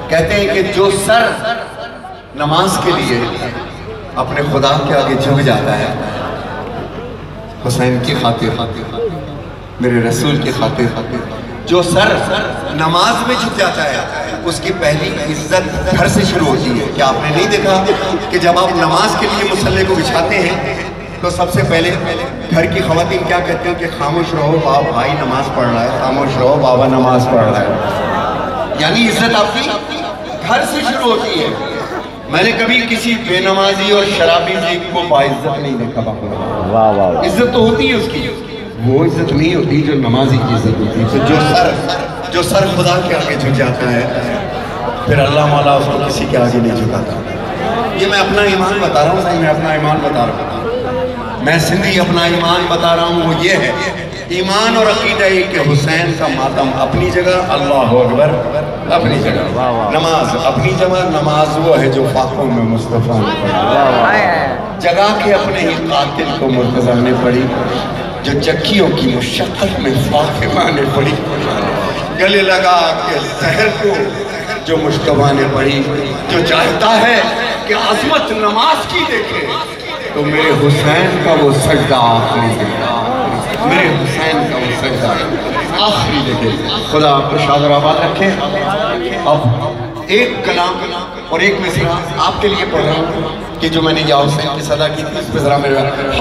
कहते हैं कि जो सर नमाज के लिए अपने खुदा के आगे झुक जाता है, हुसैन की खातिर, मेरे रसूल की खातिर, जो सर नमाज में झुक जाता है उसकी पहली इज्जत घर से शुरू होती है। क्या आपने नहीं देखा कि जब आप नमाज के लिए मुसल्ले को बिछाते हैं तो सबसे पहले घर की खवातीन क्या कहते हैं कि खामोश रहो बाप, भाई नमाज पढ़ रहा है, खामोश रहो बाबा नमाज पढ़ रहा है। यानी इज्जत आपकी घर से शुरू होती है। मैंने कभी किसी बेनमाजी और शराबी जी को बाइज्जत नहीं देखा। वाह वाह, इज्जत तो होती है उसकी, वो इज्जत नहीं होती जो नमाजी की इज्जत होती है। तो जो सर खुदा के आगे झुक जाता है फिर अल्लाह मौला उसको किसी के आगे नहीं झुकाता। ये मैं अपना ईमान बता रहा हूँ, मैं अपना ईमान बता रहा हूँ, मैं सिंधी अपना ईमान बता रहा हूँ। वो ये है, ईमान और अकीदा है कि हुसैन का मातम अपनी जगह, अल्लाह अकबर अपनी जगह, नमाज अपनी जगह। नमाज वो है जो फाकों में मुस्तफा जगा के अपने ही कातिल को मुर्तज़ा ने पड़ी, जो चक्कियों की मुशक्कत में फातिमा ने पड़ी, गले लगा के सहर को जो मुश्तबा ने पड़ी। जो चाहता है कि अज़मत नमाज की देखे तो मेरे हुसैन का वो सजदा आखिरी देखे, मेरे हुसैन का वो सजदा आखिरी देखे। खुदा आपको शाद आबाद रखे। अब एक कलाम और एक मिसरा आपके लिए पढ़ रहा हूँ कि जो मैंने या हुसैन की सदा की थी, इस पे जरा मेरे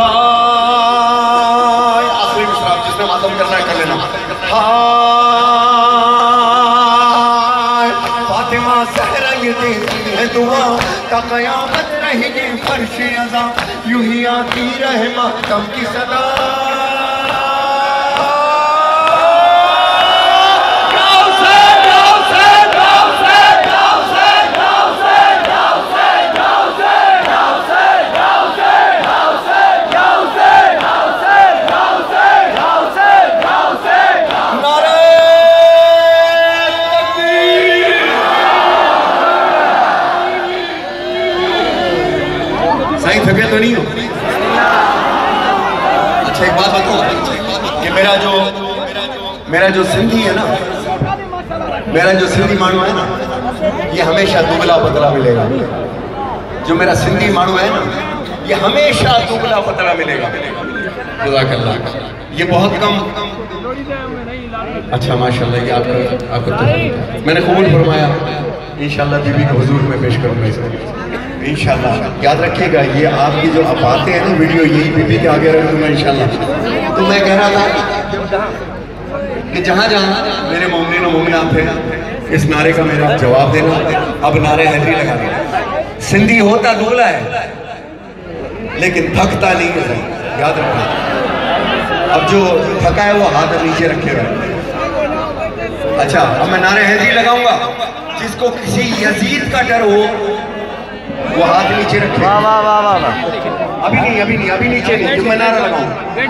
आखिरी मिसरा जिसने मातम करना है कर लेना। फातिमा ज़हरा ये देती है दुआ का क़यामत रहेगी फर्श अज़ा, यूं ही आती रहे मातम की सदा। थके तो नहीं हो? अच्छा एक बात बताओ कि मेरा जो सिंधी है ना, मेरा जो सिंधी मानू है ना, ये हमेशा दुबला पतला मिलेगा। जो मेरा सिंधी मानू है ना, ये हमेशा दुबला पतला मिलेगा। जज़ाकल्लाह। ये बहुत कम। अच्छा माशाल्लाह, ये आपको तो मैंने कबूल फरमाया। इंशाल्लाह बीबी को हुजूर में पेश करूंगा इसको इंशाल्लाह। याद रखिएगा, ये आपकी जो आप आते हैं ना वीडियो, यही बीबी के आगे रख दूंगा इंशाल्लाह। तो मैं कह रहा था कि जहाँ जहाँ मेरे मोमिन और मोमिनात थे, इस नारे का मेरा जवाब देना। अब नारे हैदरी लगा देना। सिंधी होता दुबला है लेकिन थकता नहीं है, याद रखना। अब जो थका है वो हाथ नीचे रखे हुए। अच्छा अब मैं नारे हैदरी लगाऊंगा, जिसको किसी यजीद का डर हो वो हाथ नीचे रखे। वाह वाह वाह वाह। अभी नहीं नीचे नहीं, मैं नारा लगाऊंगा।